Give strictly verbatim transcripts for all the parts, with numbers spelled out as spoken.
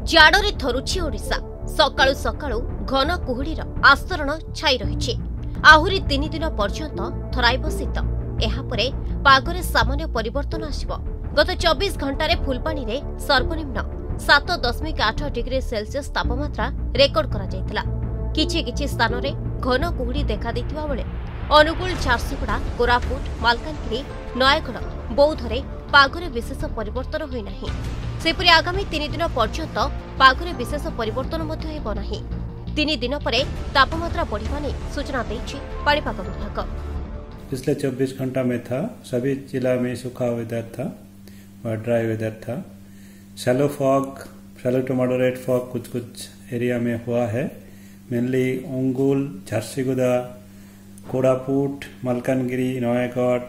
ଜାଡରେ ଥରୁଛି ଓଡ଼ିଶା। ସକାଳୁ ସକାଳୁ ଘନ କୁହୁଡିର ଆସ୍ତରଣ ଛାଇ ରହିଛି। ଆହୁରି ତିନି ଦିନ ପର୍ଯ୍ୟନ୍ତ ଥରାଇବ ଶୀତ। ଏହାପରେ ପାଗରେ ସାମାନ୍ୟ ପରିବର୍ତ୍ତନ ଆସିବ। ଗତ ଚବିଶ ଘଣ୍ଟାରେ ଫୁଲବାଣୀରେ ସର୍ବନିମ୍ନ ସାତ ଦଶମିକ ଆଠ ଡିଗ୍ରୀ ସେଲସିୟସ୍ ତାପମାତ୍ରା ରେକର୍ଡ କରାଯାଇଥିଲା। କିଛି କିଛି ସ୍ଥାନରେ ଘନ କୁହୁଡି ଦେଖାଦେଇଥିବା ବେଳେ ଅନୁଗୁଳ, ଝାରସୁଗୁଡ଼ା, କୋରାପୁଟ, ମାଲକାନଗିରି, ନୟାଗଡ଼, ବୌଦ୍ଧରେ ପାଗରେ ବିଶେଷ ପରିବର୍ତ୍ତନ ହୋଇନାହିଁ। ସେପରି ଆଗାମୀ ତିନି ଦିନ ପର୍ଯ୍ୟନ୍ତ ପାଗରେ ବିଶେଷ ପରିବର୍ତ୍ତନ ମଧ୍ୟ ହେବ ନାହିଁ। ତିନି ଦିନ ପରେ तापमात्रा बढ़िबा नेई सूचना देछि पाणीपाग विभाग। पिछले चौबीस घंटा में था सभी जिला में सूखा वेदर था और ड्राई वेदर था। Shallow fog, shallow to moderate fog कुछ कुछ एरिया में हुआ है। मेनली ओंगुल, झारसुगुड़ा, कोरापुट, मलकानगिरी, नयागढ़,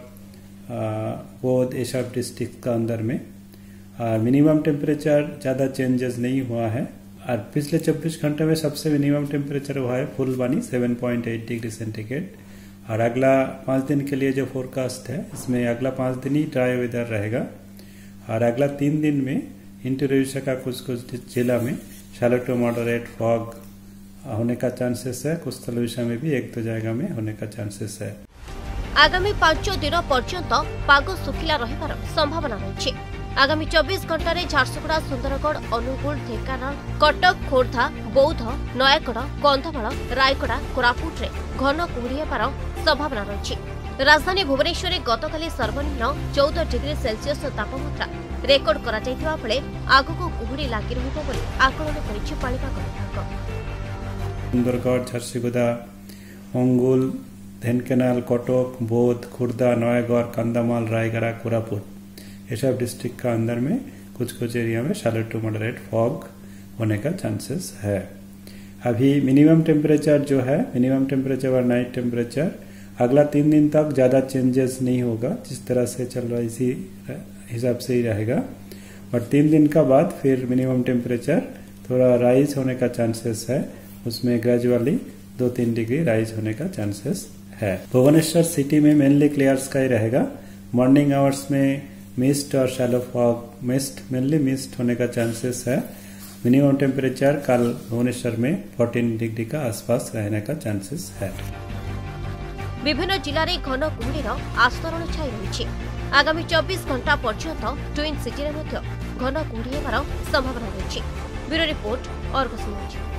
बौद्ध, ये सब डिस्ट्रिक्ट का अंदर में मिनिमम टेम्परेचर ज़्यादा चेंजेस नहीं हुआ है। और पिछले चौबीस घंटे में सबसे मिनिमम टेम्परेचर हुआ है फुलबानी सात पॉइंट आठ डिग्री सेंटीग्रेड। और अगला पाँच दिन के लिए जो फोरकास्ट है इसमें अगला पाँच दिन ही ड्राई वेदर रहेगा। और अगला तीन दिन में इंटर उड़ीसा का कुछ कुछ जिला में शैलो टू मॉडरेट फॉग होने का चांसेस है। कोस्टल उड़ीसा में भी एक दो जगह में होने का चांसेस है। आगामी पांच दिन पर्यंत पाग सुखिला रहिबार संभावना रही। आगामी चौबीस घंटा झारसुगुड़ा, सुंदरगढ़, अनुगुल, ढेंकानाल, कटक, खोर्धा, बौद्ध, नयागढ़, कंधमाल, रायगड़ा, कोरापुट रे घन कुहुड़ी हेबार संभावना रही। राजधानी भुवनेश्वर में गतकाली सर्वनिम्न चौदह डिग्री सेल्सियस तापमात्रा रेकर्ड करा जायतिबा बेले आगको कुहुड़ी लागि रहिबो बोली आकलन करिछि पाणीपाग विभाग। सुंदरगढ़, झारसुगुड़ा, अंगुल, ढेंकानाल, कटक, बौद्ध, खुर्दा, नयागढ़, कंधमाल, रायगड़ा, कोरापुट ये सब डिस्ट्रिक्ट का अंदर में कुछ कुछ एरिया में शैलो टू मॉडरेट फॉग होने का चांसेस है। अभी मिनिमम टेम्परेचर जो है, मिनिमम टेम्परेचर और नाइट टेम्परेचर अगला तीन दिन तक ज़्यादा चेंजेस नहीं होगा। जिस तरह से चल रहा है इसी हिसाब से ही रहेगा। और तीन दिन का बाद फिर मिनिमम टेम्परेचर थोड़ा राइज होने का चांसेस है। उसमें ग्रेजुअली दो तीन डिग्री राइज होने का चांसेस है। भुवनेश्वर सिटी में मेनली क्लियर स्काई रहेगा। मॉर्निंग आवर्स में मिस्ट और shallow fog, mist mainly mist होने का चांसेस है। मिनिमम टेम्परेचर कल भुवनेश्वर में चौदह डिग्री का आसपास रहने का चांसेस है। विभिन्न जिले में घन कुहुड़ीर आस्तरण छाई रही। आगामी चौबीस घंटा पर्यंत ट्विन सिटी में घन कुहुड़ी हेबार संभावना रही। Bureau report, Argus news.